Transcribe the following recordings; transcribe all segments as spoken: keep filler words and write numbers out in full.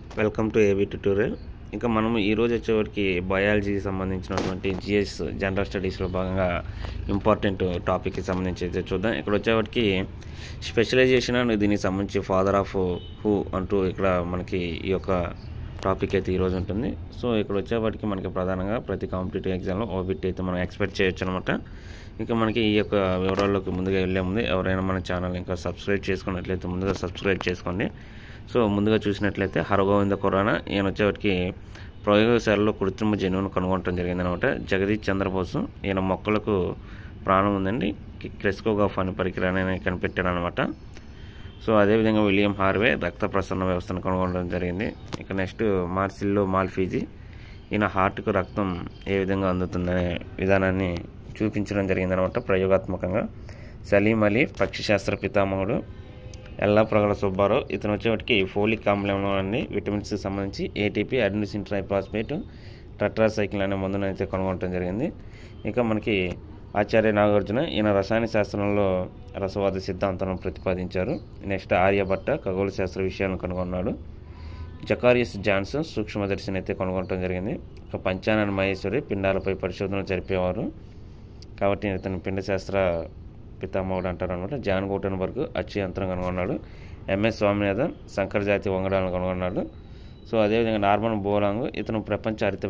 Welcome to AB tutorial. ఇంకా మనం ఈరోజు వచ్చేవారికి బయాలజీకి సంబంధించినటువంటి జిఎస్ జనరల్ స్టడీస్లో భాగంగా ఇంపార్టెంట్ టాపిక్కి సంబంధించి అయితే చూద్దాం. ఇక్కడ వచ్చేవారికి స్పెషలైజేషన్ అండ్ దీనికి సంబంధించి ఫాదర్ ఆఫ్ హూ అంటూ ఇక్కడ మనకి ఈ యొక్క టాపిక్ అయితే ఈరోజు ఉంటుంది. సో ఇక్కడ వచ్చేవాటికి మనకి ప్రధానంగా ప్రతి కాంపిటేటివ్ ఎగ్జామ్లో ఓ బిట్ అయితే మనం ఎక్స్పెక్ట్ చేయొచ్చు అనమాట. ఇంకా మనకి ఈ యొక్క వివరాల్లోకి ముందుగా వెళ్ళే ముందు ఎవరైనా మన ఛానల్ ఇంకా సబ్స్క్రైబ్ చేసుకున్నట్లయితే ముందుగా సబ్స్క్రైబ్ చేసుకోండి. సో ముందుగా చూసినట్లయితే హరగోవింద ఖురానా ఈయన వచ్చేవాటికి ప్రయోగశాలలో కృత్రిమ జన్యువును కనుగొనడం జరిగిందనమాట. జగదీష్ చంద్రబోసు ఈయన మొక్కలకు ప్రాణం ఉందండి, క్రెస్కోగాఫ్ అనే పరికరాన్ని కనిపెట్టాడు అనమాట. సో అదేవిధంగా విలియం హార్వే రక్త ప్రసరణ వ్యవస్థను కనుగొనడం జరిగింది. ఇక నెక్స్ట్ మార్సిల్లో మాల్ఫీజీ ఈయన హార్ట్కు రక్తం ఏ విధంగా అందుతుందనే విధానాన్ని చూపించడం జరిగిందనమాట ప్రయోగాత్మకంగా. సలీం అలీ పక్షిశాస్త్ర పితామహుడు. ఎల్లా ప్రగల సుబ్బారావు ఇతను వచ్చేవాటికి ఫోలిక్ ఆమ్లంలో అన్ని విటమిన్స్కి సంబంధించి ఏటీపీ అడినోసిన్ ట్రైఫాస్ఫేట్ టెట్రాసైక్లిన్ అనే మందును అయితే కనుగొనడం జరిగింది. ఇక మనకి ఆచార్య నాగార్జున ఈయన రసాయన శాస్త్రంలో రసవాద సిద్ధాంతాలను ప్రతిపాదించారు. నెక్స్ట్ ఆర్యభట్ట ఖగోళ శాస్త్ర విషయాలను కనుగొన్నాడు. జకారియస్ జాన్సన్ సూక్ష్మదర్శిని అయితే కనుగొనడం జరిగింది. ఇక పంచానన మహేశ్వరి పిండాలపై పరిశోధనలు జరిపేవారు కాబట్టి ఇతను పిండ శాస్త్ర పితామహుడు అంటారు అనమాట. జాన్ గూటెన్బర్గ్ అచ్చు యంత్రం కనుగొన్నాడు. ఎంఎస్ స్వామినాథన్ సంకర జాతి వంగడాలను కనుగొన్నాడు. సో అదేవిధంగా నార్మన్ బోలాంగ్ ఇతను ప్రపంచ హరిత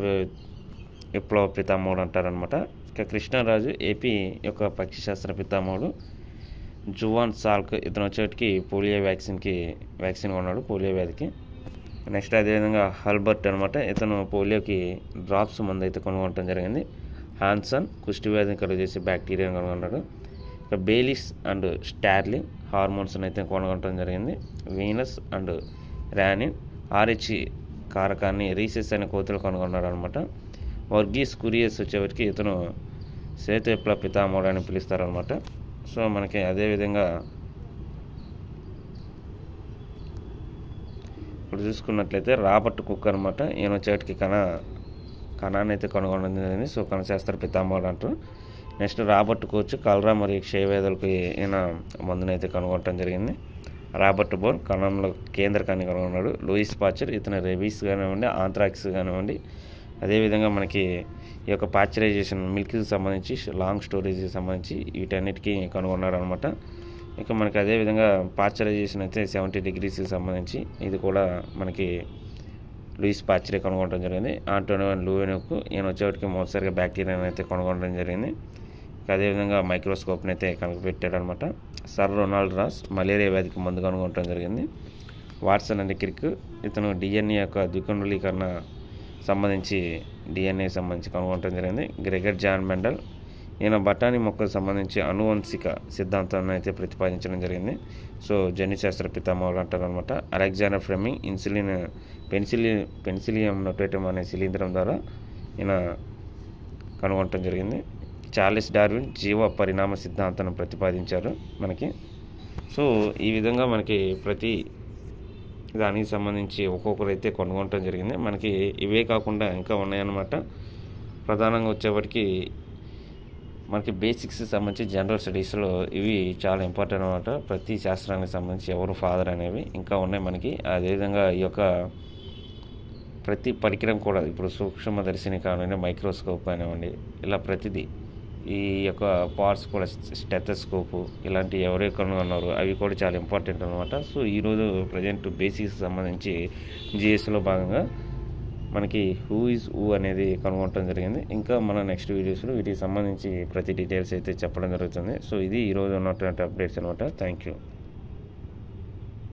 విప్లవ పితామహుడు అంటారనమాట. ఇక కృష్ణరాజు ఏపీ యొక్క పక్షిశాస్త్ర పితామహుడు. జువాన్ సాల్క్ ఇతను వచ్చేటికి పోలియో వ్యాక్సిన్కి వ్యాక్సిన్ కొన్నాడు పోలియో వ్యాధికి. నెక్స్ట్ అదేవిధంగా హల్బర్ట్ అనమాట ఇతను పోలియోకి డ్రాప్స్ మందు అయితే కనుగొనడం జరిగింది. హాన్సన్ కుష్టి వ్యాధిని కలుగజేసే బ్యాక్టీరియాను కనుగొన్నాడు. ఇక బేలిస్ అండ్ స్టార్లింగ్ హార్మోన్స్ అయితే కనుగొనడం జరిగింది. వీనస్ అండ్ ర్యానిన్ ఆర్హెచ్ కారకాన్ని రీసెస్ అనే కోతులు కనుగొన్నాడు అనమాట. వర్గీస్ కురియస్ వచ్చేవారికి ఇతను శ్వేత విప్లవ పితామహుడు అని పిలుస్తారనమాట. సో మనకి అదేవిధంగా ఇప్పుడు చూసుకున్నట్లయితే రాబర్ట్ కుక్ అనమాట ఈయన వచ్చేటికి కణ కణాన్ని అయితే కనుగొనడం జరిగింది. సో కణశాస్త్ర పితామహుడు అంటారు. నెక్స్ట్ రాబర్ట్ కోచ్ కలరా మరియు క్షయవ్యాధులకు ఈయన మందునైతే కనుగొనడం జరిగింది. రాబర్ట్ బోర్న్ కణంలో కేంద్రకాన్ని కనుగొన్నాడు. లూయిస్ పాచర్ ఇతను రెబీస్ కానివ్వండి ఆంథ్రాక్స్ కానివ్వండి అదేవిధంగా మనకి ఈ యొక్క పాశ్చరైజేషన్ మిల్క్కి సంబంధించి లాంగ్ స్టోరేజ్కి సంబంధించి వీటన్నిటికీ కనుగొన్నాడు అనమాట. ఇక మనకి అదేవిధంగా పాశ్చరైజేషన్ అయితే సెవెంటీ డిగ్రీస్కి సంబంధించి ఇది కూడా మనకి లూయిస్ పాచరే కనుగొనడం జరిగింది. ఆంటోనియన్ లూవెనుకు ఈయన వచ్చేవాటికి మొదటిసారిగా బ్యాక్టీరియాని అయితే కనుగొనడం జరిగింది. అదేవిధంగా మైక్రోస్కోప్ని అయితే కనిపెట్టాడు అనమాట. సర్ రొనాల్డ్ రాస్ మలేరియా వ్యాధికి మందు కనుగొనడం జరిగింది. వాట్సన్ అండ్ క్రిక్ ఇతను డిఎన్ఏ యొక్క ద్విగుండలీకరణ సంబంధించి డిఎన్ఏ సంబంధించి కనుగొనడం జరిగింది. గ్రెగర్ జాన్ మెండల్ ఈయన బఠానీ మొక్కకు సంబంధించి అనువంశిక సిద్ధాంతాన్ని అయితే ప్రతిపాదించడం జరిగింది. సో జన్యుశాస్త్ర పితామహుడు అంటారు అనమాట. అలెగ్జాండర్ ఫ్లెమింగ్ ఇన్సులిన్ పెన్సిలి పెన్సిలియం నొటేటం అనే శిలీంధ్రం ద్వారా ఈయన కనుగొనడం జరిగింది. చార్లెస్ డార్విన్ జీవ పరిణామ సిద్ధాంతాన్ని ప్రతిపాదించారు మనకి. సో ఈ విధంగా మనకి ప్రతి దానికి సంబంధించి ఒక్కొక్కరు అయితే కనుగొనడం జరిగింది. మనకి ఇవే కాకుండా ఇంకా ఉన్నాయన్నమాట. ప్రధానంగా వచ్చేప్పటికి మనకి బేసిక్స్కి సంబంధించి జనరల్ స్టడీస్లో ఇవి చాలా ఇంపార్టెంట్ అనమాట. ప్రతి శాస్త్రానికి సంబంధించి ఎవరు ఫాదర్ అనేవి ఇంకా ఉన్నాయి మనకి. అదేవిధంగా ఈ యొక్క ప్రతి పరికరం కూడా ఇప్పుడు సూక్ష్మదర్శిని కానివ్వండి మైక్రోస్కోప్ కానివ్వండి ఇలా ప్రతిదీ ఈ యొక్క పార్ట్స్ కూడా స్టెథోస్కోపు ఇలాంటి ఎవరే కనుగొన్నారు అవి కూడా చాలా ఇంపార్టెంట్ అనమాట. సో ఈరోజు ప్రజెంట్ బేసిక్స్ సంబంధించి జిఎస్లో భాగంగా మనకి హూ ఈజ్ హూ అనేది కనుగొనడం జరిగింది. ఇంకా మన నెక్స్ట్ వీడియోస్లో వీటికి సంబంధించి ప్రతి డీటెయిల్స్ అయితే చెప్పడం జరుగుతుంది. సో ఇది ఈరోజు ఉన్నటువంటి అప్డేట్స్ అనమాట. Thank you.